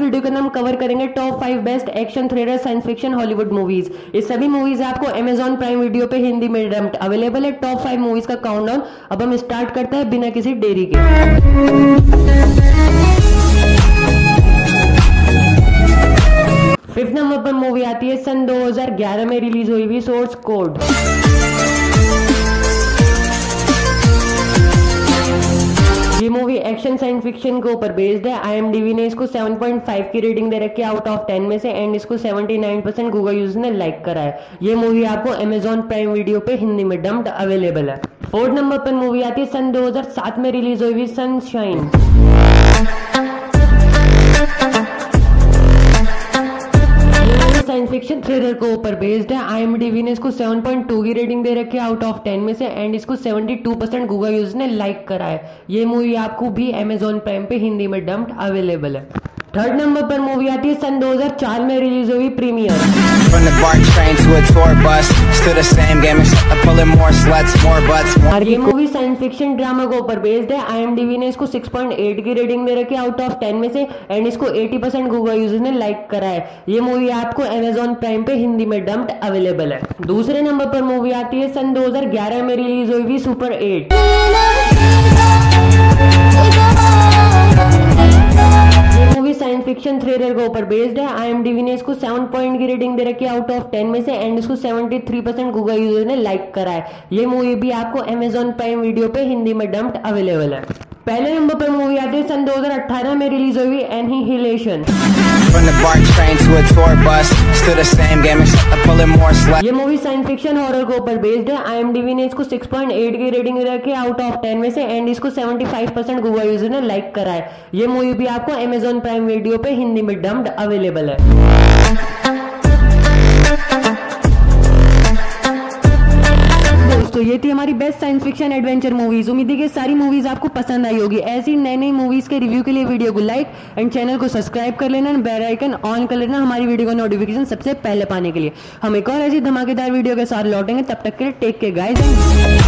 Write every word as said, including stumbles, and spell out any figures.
Video के अंदर हम कवर करेंगे top five best action thriller science fiction Hollywood movies. ये सभी मूवीज आपको अमेजॉन प्राइम वीडियो पे हिंदी में डम्प्ड अवेलेबल है। टॉप फाइव मूवीज का काउंटडाउन अब हम स्टार्ट करते हैं बिना किसी देरी के। फिफ्थ नंबर पर मूवी आती है सन दो हज़ार ग्यारह में रिलीज हुई हुई सोर्स कोड। ये मूवी एक्शन साइंस फिक्शन के ऊपर बेस्ड है। आईएमडीबी ने इसको सेवन पॉइंट फाइव की रेटिंग दे रखी है आउट ऑफ टेन में से, एंड इसको seventy nine percent Google user ने लाइक करा है। ये मूवी आपको अमेजॉन प्राइम वीडियो पे हिंदी में डम्प्ड अवेलेबल है। फोर्थ नंबर पर मूवी आती है सन दो हज़ार सात में रिलीज हुई हुई सनशाइन। साइंस फिक्शन थ्रिलर के ऊपर बेस्ड है। आईएमडीबी ने इसको सेवन पॉइंट टू की रेटिंग दे रखी है आउट ऑफ टेन में से, एंड इसको seventy two percent Google user ने लाइक करा है। ये मूवी आपको भी अमेजॉन प्राइम पे हिंदी में डम्प्ड अवेलेबल है। थर्ड नंबर पर मूवी आती है सन दो हज़ार चार में रिलीज हुई प्रीमियर। ये मूवी साइंस फिक्शन ड्रामा के ऊपर बेस्ड है। आईएमडीबी ने इसको सिक्स पॉइंट एट की रेटिंग दे रखी है आउट ऑफ टेन में से, एंड इसको एटी परसेंट गूगल यूजर ने लाइक करा है। ये मूवी आपको अमेजॉन प्राइम पे हिंदी में डम्प्ड अवेलेबल है। दूसरे नंबर पर मूवी आती है सन दो हज़ार ग्यारह में रिलीज हुई हुई super eight. Movie science fiction thriller के ऊपर बेस्ड है। आईएमडीबी ने इसको सेवन पॉइंट की रेटिंग दे रखी है आउट ऑफ टेन में से, एंड इसको seventy three percent Google user ने लाइक करा है। ये मूवी भी आपको अमेजॉन प्राइम वीडियो पे हिंदी में डम्प्ड अवेलेबल है। पहले नंबर पर मूवी आती है सन दो हज़ार अठारह में रिलीज हुई हुई एनिहिलेशन। ये मूवी साइंस फिक्शन हॉरर के ऊपर बेस्ड है। आईएमडीबी ने इसको सिक्स पॉइंट एट की रेटिंग रखी है आउट ऑफ टेन में से, एंड इसको seventy five percent Google user ने लाइक करा है। ये मूवी भी आपको अमेजॉन प्राइम वीडियो पे हिंदी में डम्प्ड अवेलेबल है। तो ये थी हमारी best science fiction adventure movies. उम्मीद है कि सारी मूवीज आपको पसंद आई होगी। ऐसी नई नई मूवीज के रिव्यू के लिए वीडियो को लाइक एंड चैनल को सब्सक्राइब कर लेना, बेल आइकन ऑन कर लेना हमारी वीडियो का नोटिफिकेशन सबसे पहले पाने के लिए। हम एक और ऐसी धमाकेदार वीडियो के साथ लौटेंगे, तब तक के लिए टेक केयर गाइस।